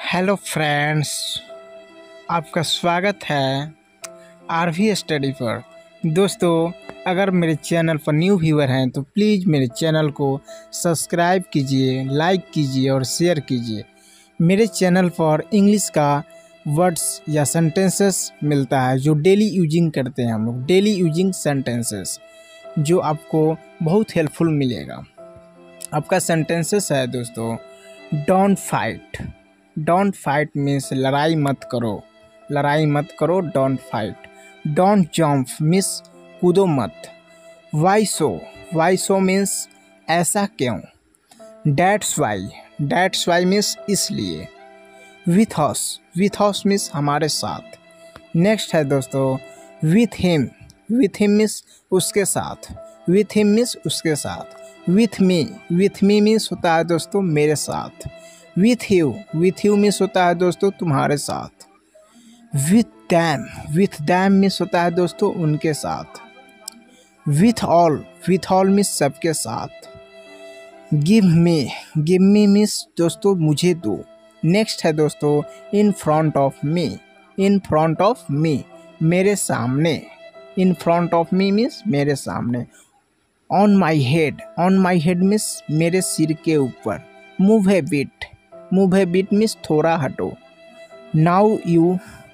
Hello friends, आपका स्वागत है आरवी स्टडी पर। दोस्तों, अगर मेरे चैनल पर न्यू व्यूअर हैं तो प्लीज़ मेरे चैनल को सब्सक्राइब कीजिए, लाइक कीजिए और शेयर कीजिए। मेरे चैनल पर इंग्लिश का वर्ड्स या सेंटेंसेस मिलता है जो डेली यूजिंग करते हैं हम लोग, डेली यूजिंग सेंटेंसेस जो आपको बहुत हेल्पफुल मिलेगा। आपका सेंटेंसेस है दोस्तों, don't fight. Don't fight means लड़ाई मत करो, लड़ाई मत करो, don't fight. Don't jump means कूदो मत। Why so, why so means ऐसा क्यों। डैट्स वाई मीन्स इसलिए। विथ हॉस मीन्स हमारे साथ। नेक्स्ट है दोस्तों, विथ हिम मीन्स उसके साथ। विथ हिम मीन्स उसके साथ। विथ मी मीन्स होता है दोस्तों मेरे साथ। विथ यू मीन्स होता है दोस्तों तुम्हारे साथ। विथ दैम मीन्स होता है दोस्तों उनके साथ। विथ ऑल मीन्स सबके साथ। गिव मी मीन्स दोस्तों मुझे दो। नेक्स्ट है दोस्तों, इन फ्रंट ऑफ मी मेरे सामने। In front of me means मेरे सामने। ऑन माई हेड मीन्स मेरे सिर के ऊपर। मूव ए बिट मीन्स थोड़ा हटो। नाउ यू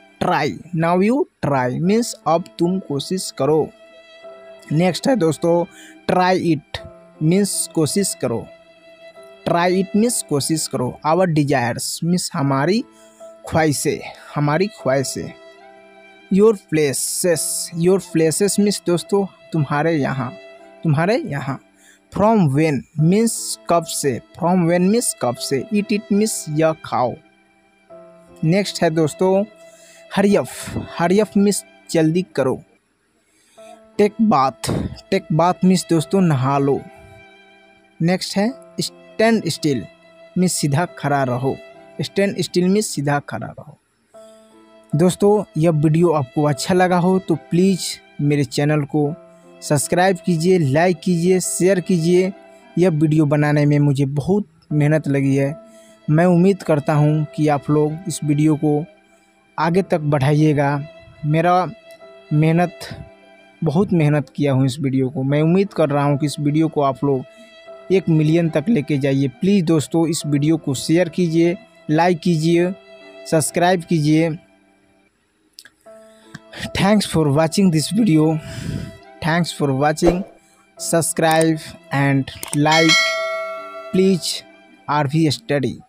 ट्राई मीन्स अब तुम कोशिश करो। नेक्स्ट है दोस्तों, ट्राई इट मीन्स कोशिश करो। ट्राई इट मीन्स कोशिश करो। आवर डिजायर्स मीन्स हमारी ख्वाहिशें। योर प्लेसेस मीन्स दोस्तों तुम्हारे यहाँ। फ्रॉम वेन मीन्स कब से। इट मीन्स यह खाओ। नेक्स्ट है दोस्तों, हरी अप मीन्स जल्दी करो। टेक बाथ मीन्स दोस्तों नहा लो। नेक्स्ट है स्टैंड स्टिल मीन्स सीधा खड़ा रहो। दोस्तों, यह वीडियो आपको अच्छा लगा हो तो प्लीज़ मेरे चैनल को सब्सक्राइब कीजिए, लाइक कीजिए, शेयर कीजिए। यह वीडियो बनाने में मुझे बहुत मेहनत लगी है। मैं उम्मीद करता हूँ कि आप लोग इस वीडियो को आगे तक बढ़ाइएगा। बहुत मेहनत किया हूँ इस वीडियो को। मैं उम्मीद कर रहा हूँ कि इस वीडियो को आप लोग 1 मिलियन तक लेके जाइए। प्लीज़ दोस्तों, इस वीडियो को शेयर कीजिए, लाइक कीजिए, सब्सक्राइब कीजिए। Thanks for watching this video. Thanks for watching. Subscribe and like. Please RV Study.